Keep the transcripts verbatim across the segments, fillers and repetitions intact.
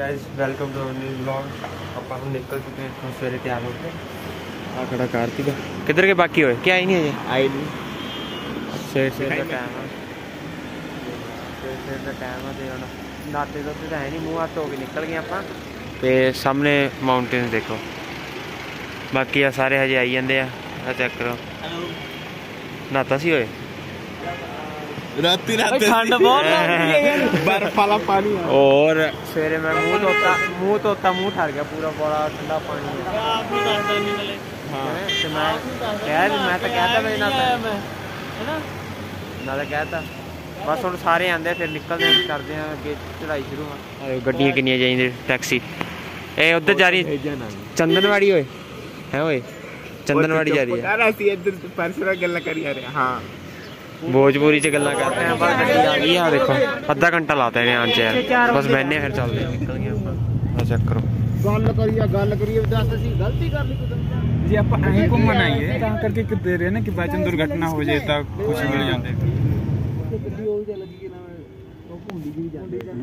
Guys welcome to new vlog. अब हम निकल चुके हैं तो सवेरे तैयार होकर आ खड़ा कार्तिक किधर के बाकी होए क्या आई नहीं है आई नहीं सवेरे सवेरे का टाइम है सवेरे सवेरे का टाइम है ते हुण नाते तो है नहीं मूँह हाथ धो के निकल गए आप ते सामने माउंटेन देखो बाकी आ सारे हजे आई जाते हैं चेक करो नाता सी होए राती राती ठंड बहुत बर्फ वाला पानी और सवेरे मैं मुंह धोता मुंह धोता मुंह ठर गया पूरा बड़ा ठंडा पानी है। हाँ तो मैं कह मैं तो कहता मैं ना ना तो कहता बस हम सारे आते फिर निकलते करते हैं अगे चढ़ाई शुरू गड्डियां किनियां चाहिए टैक्सी ए उधर जा रही चंदनवाड़ी होए है ओए चंदनवाड़ी जा रही है इधर परसों गल्ला करी आ रहे हां भोजपुरी च गल्ला करते हैं बस गड्डी आ गई है देखो अद्धा घंटा लाता है आने च बस बहने फिर चलते हैं निकल गए चेक करो गल करिए गल करिए दस ਅਸੀਂ गलती कर ली जी आप ऐ घूमन आइए ਤਾਂ ਕਰਕੇ ਕਿ ਦੇ ਰਹੇ ਨੇ ਕਿ ਬਾਚਨ ਦੁਰਘਟਨਾ ਹੋ ਜਾਏ ਤਾਂ ਕੁਝ ਮਿਲ ਜਾਂਦੇ ਗੱਡੀ ਉਹ ਚੱਲ ਗਈ ਨਾ ਉਹ ਭੁੰਡੀ ਵੀ ਜਾਂਦੇ ਹਾਂ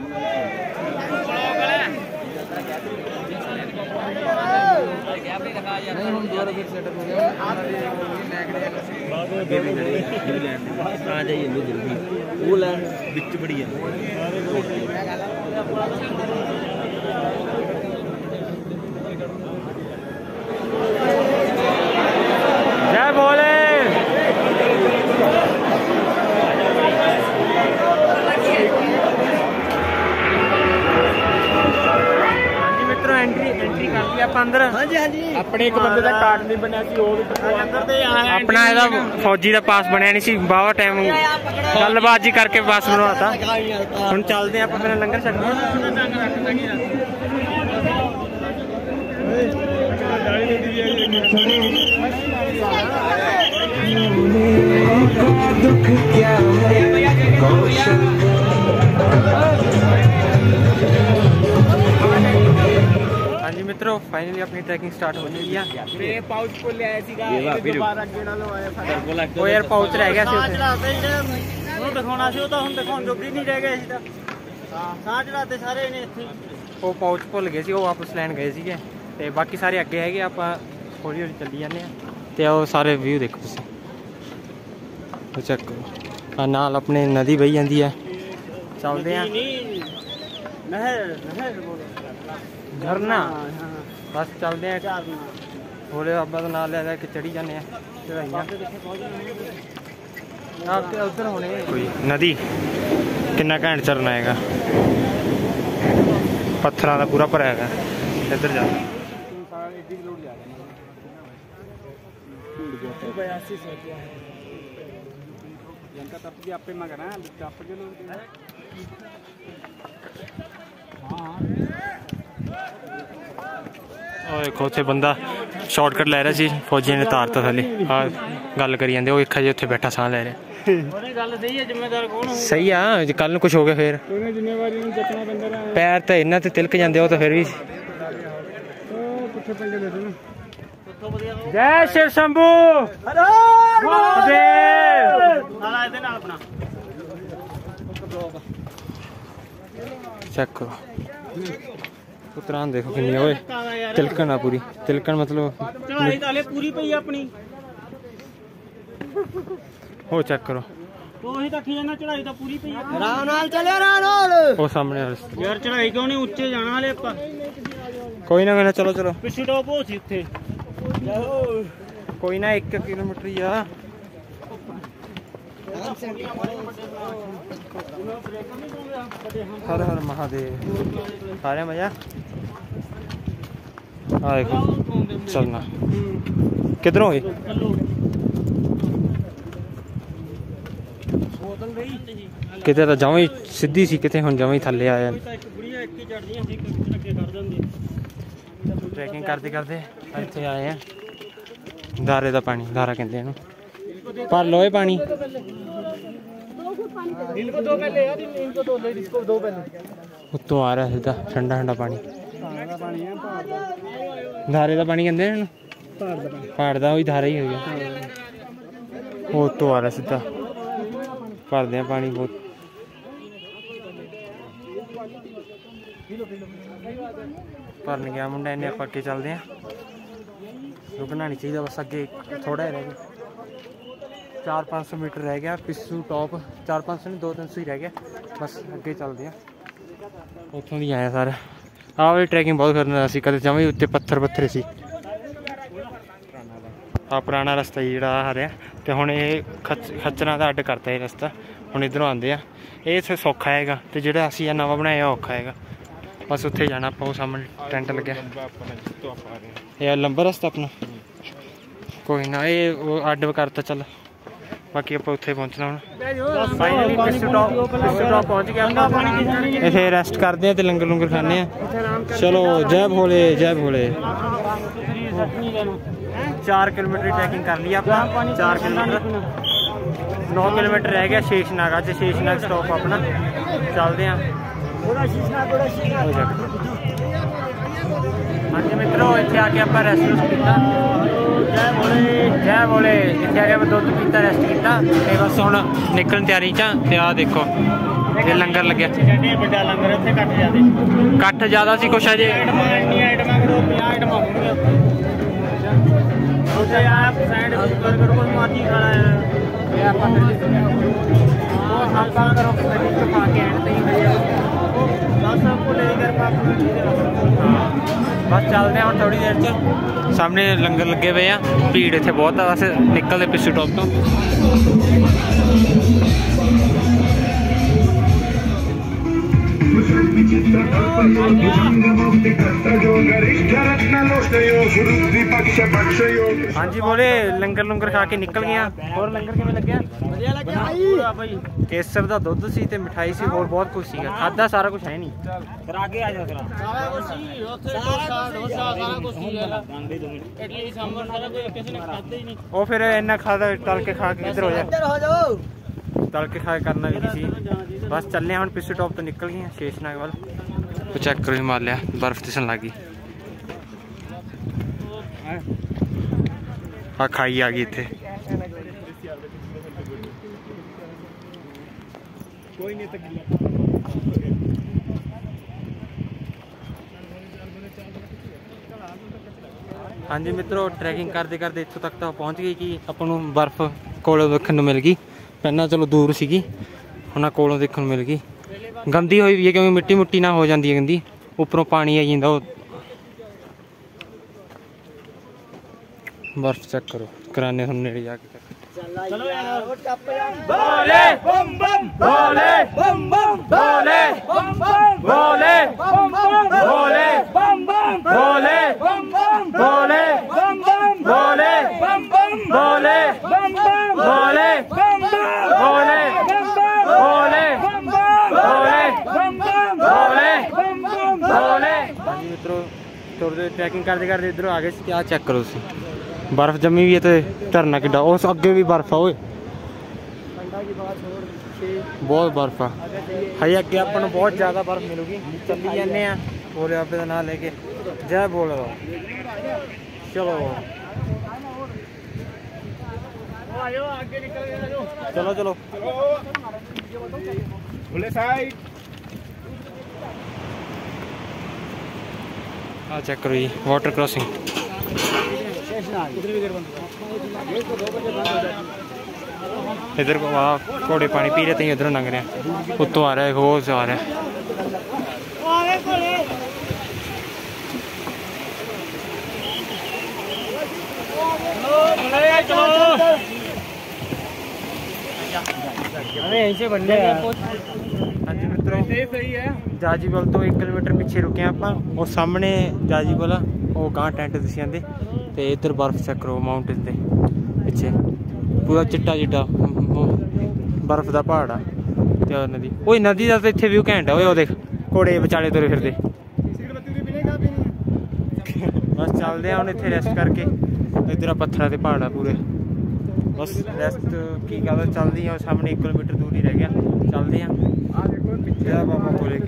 नहीं हम दोबारा फिर सेटअप हो गया आ जाइए लो जल्दी वो लैंड बिच बड़ी है जय बोले एंट्री एंट्री कर दी आप अंदर हाँ जी हाँ जी अपने एक बंदे का कार्ड नहीं बनया सी वो अंदर ते अपना ਇਹਦਾ फौजी ਦਾ ਪਾਸ ਬਣਿਆ ਨਹੀਂ ਸੀ ਬਾਵਾ ਟਾਈਮ ਗੱਲਬਾਤ ਜੀ ਕਰਕੇ ਪਾਸ ਬਣਵਾਤਾ ਹੁਣ ਚੱਲਦੇ ਆਪਾਂ ਪਹਿਲਾਂ ਲੰਗਰ ਛਕਦੇ दुख क्या है हाँ जी मित्रों फाइनली अपनी ट्रैकिंग स्टार्ट हो गई है ये पाउच को ले आया सीगा दोबारा गेड़ा लवाया वो यार पाउच रह गया सी ਹੁਣ ਦਿਖਾਉਣਾ ਸੀ ਉਹ ਤਾਂ ਹੁਣ ਦਿਖਾਉਣ ਜੋਗੀ ਨਹੀਂ ਰਹਿ ਗਏ ਸੀ ਤਾਂ ਹਾਂ ਸਾਹ ਚੜਾਤੇ ਸਾਰੇ ਨੇ ਇੱਥੇ ਉਹ ਪਾਉਚ ਭੁੱਲ ਗਏ ਸੀ ਉਹ ਵਾਪਸ ਲੈਣ ਗਏ ਸੀਗੇ ਤੇ ਬਾਕੀ ਸਾਰੇ ਅੱਗੇ ਹੈਗੇ ਆਪਾਂ ਹੌਲੀ ਹੌਲੀ ਚੱਲੀ ਜਾਂਦੇ ਆ ਤੇ ਉਹ ਸਾਰੇ ਵਿਊ ਦੇਖੋ ਤੁਸੀਂ ਉਹ ਚੈੱਕ ਕਰੋ ਆ ਨਾਲ ਆਪਣੇ ਨਦੀ ਵਹੀ ਜਾਂਦੀ ਹੈ ਚੱਲਦੇ ਆ ਨਹਿਰ ਨਹਿਰ झरना बस चलते हैं भोले बाबा का नाम ले के चढ़ी जाने उधर होने कोई नदी कितना घैंट झरना है पत्थर का पूरा भरा है इधर जा देखो उत्थे बंदा शॉर्टकट लै रहा सी फौजियों ने तारता थले हाँ गल करी जाते वो एक जे उत्थे बैठा साह लै रहा सही आ कल कुछ हो गया फिर पैर तो इन्हों ते तिलक जाते हो तो फिर भी जय शिव शंभू चेक करो उतरान देखो कितनी ओए तिलकन आ पूरी तिलकन मतलब चढ़ाई ताले पूरी पई अपनी हो चेक करो तो ही तक जाना चढ़ाई तो पूरी पई आराम नाल चले आराम नाल ओ सामने यार चढ़ाई क्यों नहीं ऊंचे जाना वाले ਆਪਾਂ कोई ना कोई ना चलो चलो पिछे टॉप हो सी ਉੱਥੇ कोई ना एक किलोमीटर ही आ हर हर महादेव सारे मजा हाँ देखो चलना किधरों हुई किते तो जाऊँ ही सीधी सी किते हुण जाऊँ ही थल्ले आया ट्रैकिंग करते करते इत्थे आए हैं धारे का पानी धारा कहते हैं भर लो ये पानी इनको दो पहले यार इनको दो लेडीज को दो पहले उत्तों आ रहा सीधा ठंडा ठंडा पानी धारे का पानी कहते हैं पहाड़ का वही धारा ही हो गया वो उत्तों आ रहा सीधा भरते हैं पानी बहुत भरन गया मुंडा, इन्ने आप अगे चलते हैं। रुकना नहीं चाहिए बस, अगे थोड़ा ही रह गया, चार पाँच सौ मीटर रह गया पिस्सू टॉप, चार पाँच सौ नहीं दो तीन सौ ही रह गया बस, अगे चलते हैं। उतों दी आए सारे आ भी ट्रैकिंग बहुत करना सी, कदे जमा ही उत्ते पत्थर पत्थर सी। आ पुराना रस्ता ही जोड़ा आ रहा, तो हुण ये खच खच्चरां दा अड्ड करता है रस्ता, हुण इधरों आंदे आ, ये सौखा हैगा, तो जो असीं नवां बनाया औखा हैगा। बस उत्थे जाना आपां, सामने टेंट लग्या, ये लंबा रस्ता अपना, कोई ना ये वो अड्ड करता चल, बाकी आप उत्थे पहुँचना हुण। फाइनली पिस्सू टॉप पिस्सू टॉप पहुँच गया, इत्थे रेस्ट करते हैं तो लंगर लुंगर खाने हैं। चलो जय भोले जय भोले। चार किलोमीटर ट्रैकिंग कर ली आप, चार किलोमीटर, नौ किलोमीटर रह गया शेषनाग। अज शेषनाग स्टॉप अपना, चलते हैं। हाँ जी मित्रों, इतने आके आप रेस्ट रूस्ट किया, जय भोले जय भोले, इतने आके मैं दुध पीता रेस्ट किया, तो बस हुण निकलन तैयारी च। ते आ देखो ये लंगर लग्या, बड़ा लंगर इत्थे कट ज्यादा कट ज्यादा सी कुछ अजे बस चलते हैं हम थोड़ी देर च। सामने लंगर लगे हुए हैं, भीड़ इतने बहुत है, बस निकलते पिस्सू टॉप तो। हाँ जी बोले, लंगर लुंगर खा के निकल गया। और लंगर किवें लग्या? केसर दा दुध सी ते मिठाई सी, होर बहुत कुछ सीगा, खादा सारा कुछ है नहीं। वो फिर इन्ना खाता तल के खा के इधर हो जाए, तल के खा करना भी नहीं। बस चलने हम पिस्सू टॉप तो निकल गए शेषनाग वाल। तो चेक करो हिमालय बर्फ दिसन लगी, आ खाई आ गई इत्थे। हाँ जी मित्रों, ट्रैकिंग करते करते इत्थों तक तो पहुँच गई कि अपन नूं बर्फ कोलों देखण नूं मिल गई। पहला चलो दूर सीगी, हुण कोलों देखण नूं मिल गई। गंदी हुई भी है क्योंकि मिट्टी मुट्टी ना हो जाती है गंदी, उपरों पानी आई जाता। बर्फ चेक करो, कराने हम नेड़े जाके चलो यार। बोले बम बम बोले बम बम बोले बम बम बोले बम बम बोले बम बम बोले बम बम बोले बम बम बोले बम बम बोले बम बम बोले बम बम बोले बम बम बोले बम बम बोले बम बम बोले बम बम बोले। हाँ जी मित्रों, थोड़ी ट्रैकिंग करते करते इधर आगे क्या चेक करो तुम, बर्फ जमी भी है तो झरना कि उस अगे भी बर्फ है, बहुत बर्फ है हजे अगे अपन बहुत ज़्यादा बर्फ मिलूगी। चली जाने भोले बाबे का नाम लेके, जय भोले। चलो चलो चलो भोले साइड। हाँ चेक करो जी, वाटर क्रॉसिंग। इधर को वहाँ घोड़े पानी पी रहे थे, इधर लंघ रहे हैं, उत्तों आ रहा है वो से आ रहा है। हाँ जी मित्रों, जाजीबल तो एक किलोमीटर पीछे रुके हैं आप, और सामने जाजीबल वो गांह टेंट दिसी जाते, तो इधर बर्फ चेक करो माउंटेन के पिछे पूरा चिट्टा चिट्टा बर्फ का पहाड़ आ। तो नदी वो नदी का तो इतने व्यू घैंट है, वो देख घोड़े विचाले तुरे फिरते। बस चलते हैं हम इतने रेस्ट करके, इधर पत्थर के पहाड़ आ पूरे, बस रेस्ट की गल चलती है। सामने एक किलोमीटर दूर ही रह गया, चलते हैं। बाबा बोले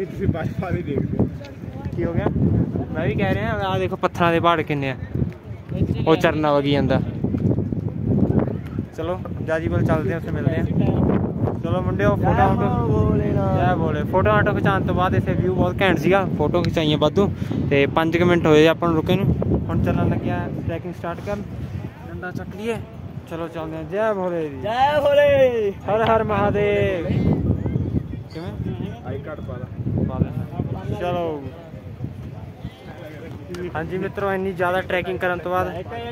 की हो गया, मैं भी कह रहा हैं आ देखो पत्थर के पहाड़ किन्ने, वो झरना वगी जाता। चलो जाजीबल चलते हैं, उससे मिलते हैं। चलो मुंडे फोटो जय बोले फोटो आटो खिचाने तो बाद इसे व्यू बहुत घैंट सीगा फोटो खिचाइए वाधू तो पाँच क मिनट होए अपन रुके नूं हुण चलन लग्या ट्रैकिंग स्टार्ट कर डंडा चक लिए चलो चलते हैं जय भोले जय भोले हर हर महादेव आई कार्ड पा ला चलो हाँ जी मित्रों इन्नी ज़्यादा ट्रैकिंग करने तो बाद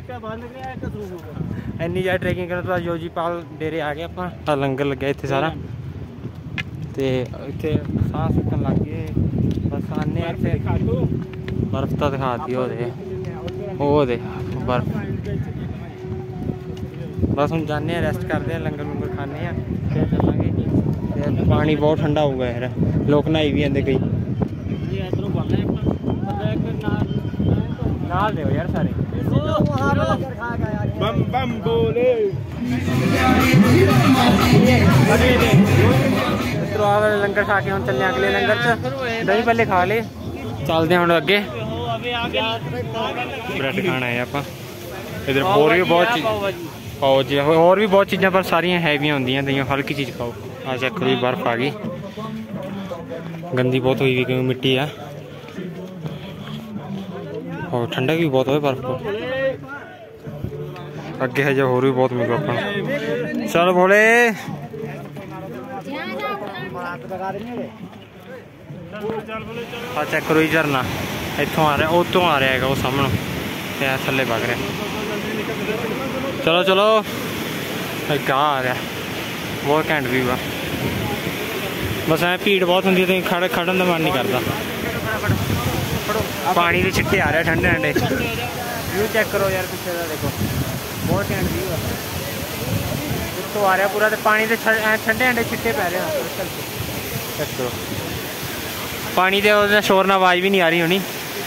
इन्नी ज़्यादा ट्रैकिंग करने तो बाद योजीपाल डेरे आ गए अपना लंगर लग्या इत्थे सारा तो इत्थे साह सुकन लग गए बस आने इत्थे बर्फ तो दिखाती हो दे ओ दे बर्फ बस हम जाने हैं रेस्ट करते हैं लंगर लुंगर खाने हैं फिर चलेंगे पानी बहुत ठंडा होगा यार लोग नहाई भी आते कई नाल दे यार सारे बम बम बोले मित्रों आ वाले लंगर खा के हम चलने अगले लंगर च दही पहले खा ले चलते हैं हम अगे ब्रेड खाना है आप इधर और भी बहुत चीज खाओ जी और भी बहुत चीज़ें पर सारियां हैवी होंदियां तो हल्की चीज़ खाओ आ चेक करो बर्फ आ गई गंदी बहुत हुई हुई क्योंकि मिट्टी है और ठंडा भी बहुत है बर्फ को अगे है जो और भी बहुत मिलेगा अपन चल बोले चेक करो जी झरना इतों आ रहा उतों आ रहा है वो सामने थले वग रहा चलो चलो क्या आ रहा बहुत घैंट व्यू है बस ऐ भीड़ बहुत होंगी तो खड़ खड़न का मन नहीं करता पानी के छिट्टे आ रहे ठंडे ठंडे व्यू चेक करो यार पिछले का देखो बहुत घैंट व्यू है तो आ रहा पूरा तो पानी के ठंडे ठंडे छिट्टे पै रहे हैं चेक करो पानी के शोर ना आवाज़ भी नहीं आ रही होनी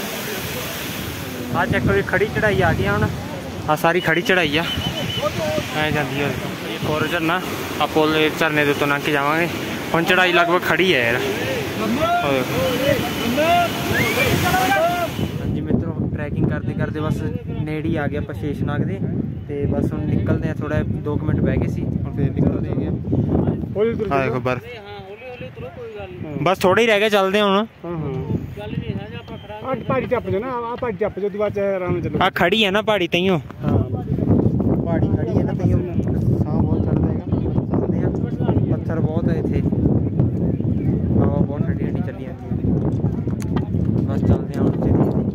आ चेक करो खड़ी चढ़ाई आ गई हूँ आ सारी खड़ी चढ़ाई आ ऐ जाती है एक और झरना आप पुल झरने के उत्तों लंघ के जावांगे हुण चढ़ाई लगभग खड़ी है यार हाँ जी मित्रों ट्रैकिंग करते करते बस नेड़ ही आ गया ਆਪਾਂ शेषनाग दे ते बस हम निकलते हैं थोड़ा दो मिनट बह गए सी और फिर निकलते हैं हाँ देखो बर्फ बस थोड़ा ही रह गया चलते हैं हुण पहाड़ी टप जो ना आ पहाड़ी टप जो दोबारा आराम से चलो आ खड़ी है ना पहाड़ी तइयों पहाड़ी खड़ी है ना तइयों साह बहुत चढ़ जाएगा चलते हैं पत्थर बहुत है इत्थे हवा बहुत ठंडी ठंडी चली जाती है बस चलते हैं उनसे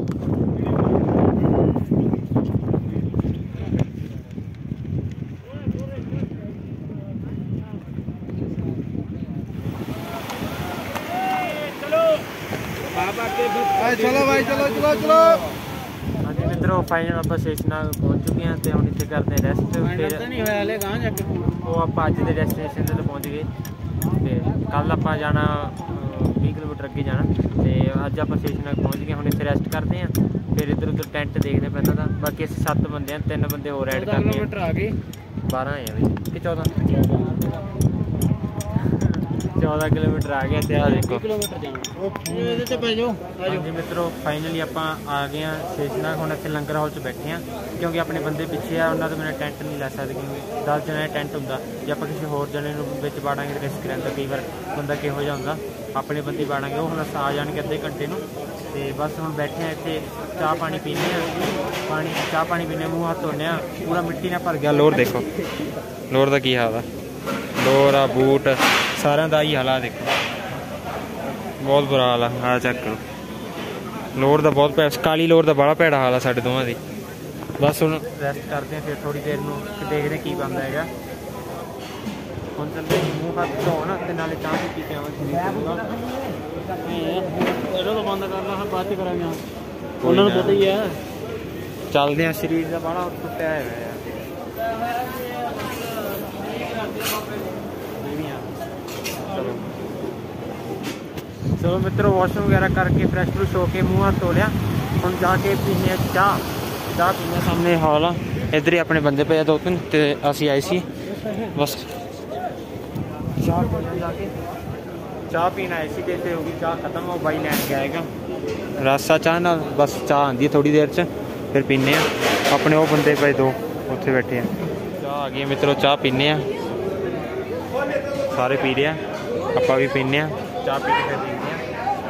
चलो भाई चलो चलो चलो हाँ जी मित्रों फाइनल आप शेषनाग पहुँच चुके हैं तो हम इतने करते हैं रेस्ट फिर वो आप अज के डेस्टिनेशन पर पहुँच गए तो कल आप जाना बीस किलोमीटर अगे जाना तो अज आप शेषनाग पहुँच गए हम इतने रेस्ट करते हैं फिर इधर उधर टेंट देखने पैदा था बाकी अस सत्त बंदे हैं तीन बंदे होर ऐड करते आ गए बारह है कि चौदह चौदह किलोमीटर आ गया तो देखो हाँ जी मित्रों फाइनली आप आ गए हैं शेषनाग हम इतने लंगर हाल च बैठे हैं क्योंकि अपने बंदे पिछे आ उन्होंने तो मैंने टेंट नहीं लै सकते क्योंकि दस जने टेंट होंगे जो आप किसी होर जने बिच बाड़ांगे तो रिस्क रहता कई बार बंदा किहो जिहा होंदा अपने बंदे बाड़ांगे वो हम आ जाएंगे अद्धे घंटे में तो बस हम बैठे हैं इतने चाह पानी पीने पानी चाह पानी पीने मूँह हाथ धोने पूरा मिट्टी ने भर गया लोर देखो लोर का की हाल है लोर आ बूट सारे का ही हाल है देखो बहुत बुरा हाल है आ चेक करो लोर का बहुत भै काली लोर का बड़ा भैड़ा हाल है साढ़े दोवां दी बस हम रेस्ट करते हैं फिर थोड़ी देर में देखते हैं की बनता है हम चलते मूँह हाथ धो ना तो नाले चाह भी पी के तो बंद करना बाद करा उन्होंने पता ही है चलते हैं शरीर का बड़ा टुटिया है चलो चलो मित्रों वॉशरूम वगैरह करके फ्रैश फ्रूश होके मुँह हाथ धो लिया हम जाके पीने चाह चाह पीने सामने हॉल आ इधर ही अपने बंदे पे दो तीन तो असी आए सी बस चाह पीने जाके चाह पीना आए सी तो होगी चाह खत्म हो भाई लैन गया रास्ता चाह ना बस चाह आती है थोड़ी देर च फिर पीने अपने वो बंदे पे दो उत्थे बैठे हैं चाह आ गई मित्रों चाह पीने ਸਾਰੇ ਪੀ ਰਹੇ ਆ, ਆਪਾਂ ਵੀ ਪੀਂਦੇ ਆ ਚਾਹ, ਪੀ ਕੇ ਫਿਰ ਦੇਖਦੇ ਆ।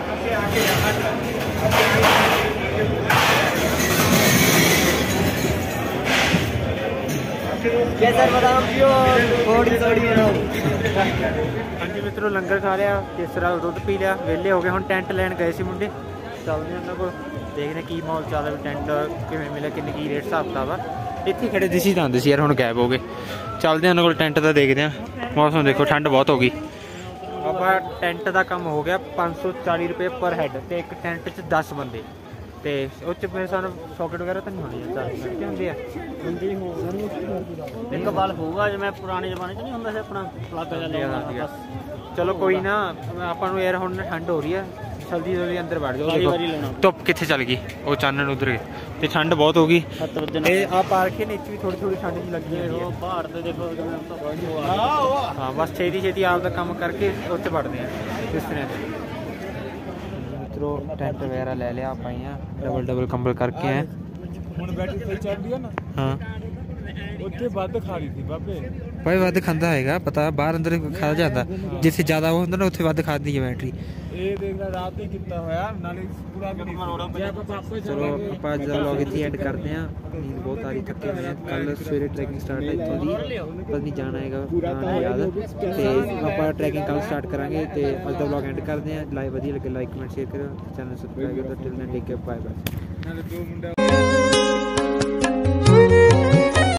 ਹਾਂਜੀ ਮਿੱਤਰੋ, ਲੰਗਰ ਖਾ ਲਿਆ, ਕੇਸਰਾ ਦੁੱਧ ਪੀ ਲਿਆ, ਵਿਹਲੇ ਹੋ ਗਏ। ਹੁਣ ਟੈਂਟ ਲੈਣ ਗਏ ਸੀ ਮੁੰਡੇ, ਚੱਲਦੇ ਉਹਨਾਂ ਕੋਲ, ਦੇਖਦੇ ਕੀ ਮਾਹੌਲ ਚੱਲ ਰਿਹਾ, ਟੈਂਟ ਕਿਵੇਂ ਮਿਲਿਆ, ਕਿੰਨੇ ਕੀ ਰੇਟ ਹਿਸਾਬ ਕਿਤਾਬ ਆ। ਇੱਥੇ ਖੜੇ ਦਿਸੀ ਤਾਂ ਆਉਂਦੇ ਸੀ ਯਾਰ, ਹੁਣ ਗਾਇਬ ਹੋ ਗਏ। ਚੱਲਦੇ ਉਹਨਾਂ ਕੋਲ, ਟੈਂਟ ਦਾ ਦੇਖਦੇ ਹਾਂ। ਮੌਸਮ ਦੇਖੋ, ਠੰਡ ਬਹੁਤ ਹੋ ਗਈ। ਆਪਾਂ ਟੈਂਟ ਦਾ ਕੰਮ ਹੋ ਗਿਆ ਪੰਜ ਸੌ ਚਾਲੀ ਰੁਪਏ ਪਰ ਹੈਡ, ਤੇ ਇੱਕ ਟੈਂਟ 'ਚ ਦਸ ਬੰਦੇ, ਤੇ ਉਹ 'ਚ ਮੇਰੇ ਸਾਨੂੰ ਸੌਕਟ ਵਗੈਰਾ ਤਾਂ ਨਹੀਂ ਹੋਣੀ ਹੈ, ਚਾਰ ਹੁੰਦੇ ਆ ਹੁੰਦੀ ਹੋ ਇੱਕ ਬਾਲ ਹੋਊਗਾ, ਜਿਵੇਂ ਪੁਰਾਣੇ ਜ਼ਮਾਨੇ 'ਚ ਨਹੀਂ ਹੁੰਦਾ ਸੀ ਆਪਣਾ ਪਲੱਗ ਜਿਹਾ। ਚਲੋ ਕੋਈ ਨਾ, ਆਪਾਂ ਨੂੰ ਯਾਰ ਹੁਣ ਠੰਡ ਹੋ ਰਹੀ ਹੈ, ਜਲਦੀ ਜਲਦੀ ਅੰਦਰ ਵੜ ਜਾਓ। ਧੁੱਪ ਕਿੱਥੇ ਚੱਲ ਗਈ, ਉਹ ਚਾਨਣ ਉਧਰ ਗਏ, ਤੇ ਠੰਡ ਬਹੁਤ ਹੋ ਗਈ। ਤੇ ਆ ਪਾਰਕ ਨੇ ਵਿੱਚ ਵੀ ਥੋੜੀ ਥੋੜੀ ਠੰਡ ਜਿਹੀ ਲੱਗੀ ਹੈ। ਉਹ ਪਹਾੜ ਤੇ ਦੇਖੋ, ਹਾਂ ਬਸ ਛੇਤੀ ਛੇਤੀ ਆਪ ਦਾ ਕੰਮ ਕਰਕੇ ਉੱਥੇ ਵੜਦੇ ਆ ਇਸ ਤਰ੍ਹਾਂ। ਮਿੱਤਰੋ ਟੈਂਟ ਵਗੈਰਾ ਲੈ ਲਿਆ ਆਪਾਂ, ਆ ਡਬਲ ਡਬਲ ਕੰਬਲ ਕਰਕੇ ਆਏ ਹੁਣ। ਬੈਟਰੀ ਸਹੀ ਚੱਲ ਰਹੀ ਹੈ ਨਾ? ਹਾਂ, ਉੱਥੇ ਵੱਧ ਖਾ ਰਹੀ ਸੀ ਬਾਬੇ, ਭਾਈ ਵੱਧ ਖਾਂਦਾ ਹੈਗਾ, ਪਤਾ ਬਾਹਰ ਅੰਦਰ ਖਾ ਜਾਂਦਾ, ਜਿੱਥੇ ਜ਼ਿਆਦਾ ਉਹ ਹੁੰਦਾ ਨਾ ਉੱਥੇ ਵੱਧ ਖਾਂਦੀ ਹੈ ਬੈਟਰੀ। ਇਹ ਦੇਖ ਲੈ, ਰਾਤ ਹੀ ਕੀਤਾ ਹੋਇਆ ਨਾਲੇ ਪੂਰਾ। ਚਲੋ ਆਪਾਂ ਅੱਜ ਦਾ ਵਲੌਗ ਇੱਥੇ ਐਂਡ ਕਰਦੇ ਹਾਂ। ਨੀਂਦ ਬਹੁਤ ਆ ਰਹੀ, ਥੱਕੇ ਹੋਏ ਆ। ਕੱਲ ਸਵੇਰੇ ਟਰੈਕਿੰਗ ਸਟਾਰਟ ਹੈ ਇੱਥੋਂ ਦੀ, ਪਤਾ ਨਹੀਂ ਜਾਣਾ ਹੈਗਾ ਨਹੀਂ ਯਾਦ, ਤੇ ਆਪਾਂ ਟਰੈਕਿੰਗ ਕੱਲ ਸਟਾਰਟ ਕਰਾਂਗੇ। ਤੇ ਅੱਜ ਦਾ ਵਲੌਗ ਐਂਡ ਕਰਦੇ ਹਾਂ। ਲਾਈਕ ਵਧੀਆ ਲੱਗੇ ਲਾਈਕ ਕਮੈਂਟ ਸ਼ੇਅਰ ਕਰੋ, ਚੈਨਲ ਸਬਸਕ੍ਰਾਈਬ ਕਰੋ। Till then take care, bye bye.